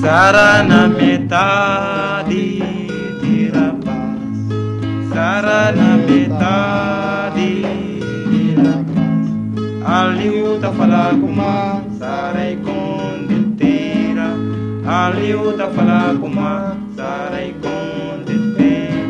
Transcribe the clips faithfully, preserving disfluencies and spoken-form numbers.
Sarana metade de rapaz, sarana metade de rapaz. Ali tá falar com uma sarai com detera, ali tá falar com uma sarai com detera.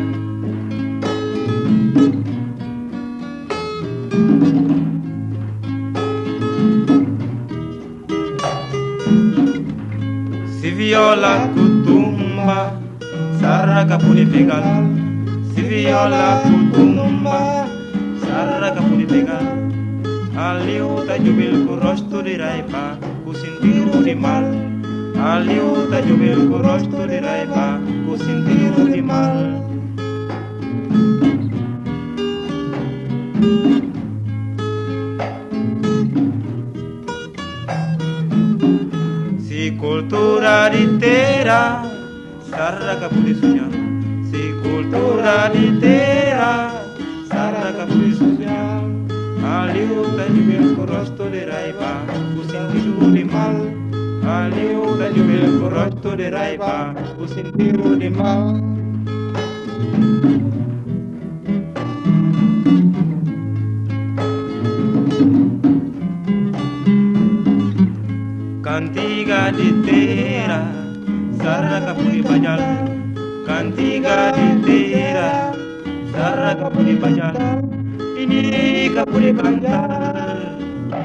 Se viola cutumba, sarraca pode pegar. Se viola cutumba, sarraca pode pegar. Ali o tá jubil com o rosto de raiva, com sentido de mal. Ali o tá jubil com o rosto de raiva, com sentido de mal. Si cultura intera, sarraca pode sonhar. Si cultura intera, sarraca pode sonhar. Ali o tá jubil com o rosto de raiva, com sentido de mal. Ali o tá jubil com o rosto de raiva, com sentido de mal. Cantiga de terra, sarraca puri bajal. Cantiga de terra, sarraca puri bajal. Ini kapuri cantar,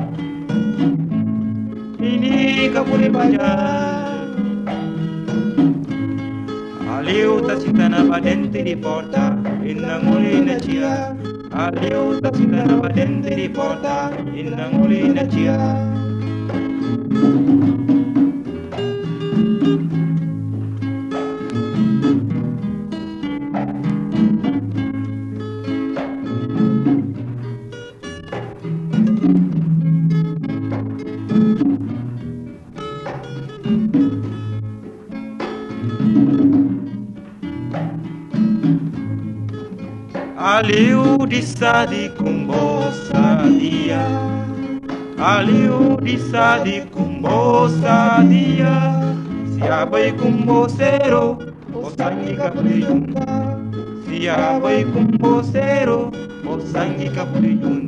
ini kapuri bajal. Aliu ta sintana badente di porta, inanguli na chia. Aliu ta sintana badente di porta, inanguli na chia. Aliu disadi kumbosa dia, aliu disadi kumbosa dia. Siapa kumbosero, osangi kapuri junta. Siapa kumbosero, osangi kapuri junta.